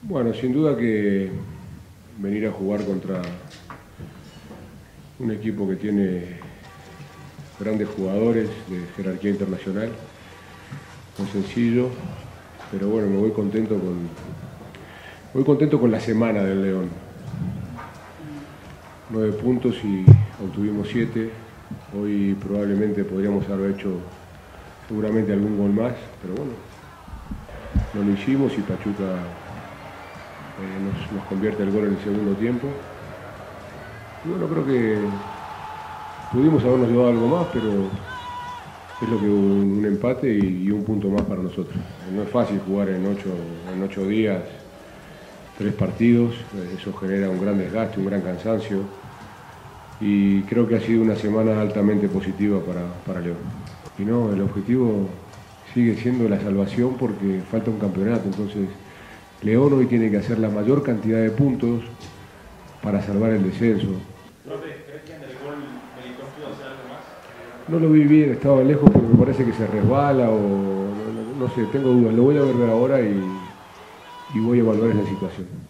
Bueno, sin duda que venir a jugar contra un equipo que tiene grandes jugadores de jerarquía internacional no es sencillo, pero bueno, me voy contento con la semana del León. 9 puntos y obtuvimos 7. Hoy probablemente podríamos haber hecho seguramente algún gol más, pero bueno, no lo hicimos y Pachuca nos convierte el gol en el segundo tiempo. Y bueno, creo que pudimos habernos llevado algo más, pero es lo que un empate y un punto más para nosotros. No es fácil jugar en 8 días, 3 partidos, eso genera un gran desgaste, un gran cansancio. Y creo que ha sido una semana altamente positiva para León. Y no, el objetivo sigue siendo la salvación porque falta un campeonato, entonces León hoy tiene que hacer la mayor cantidad de puntos para salvar el descenso. ¿Crees que en el gol Militón pudo hacer algo más? No lo vi bien, estaba lejos, pero me parece que se resbala o no sé, tengo dudas. Lo voy a ver ahora y voy a evaluar esa situación.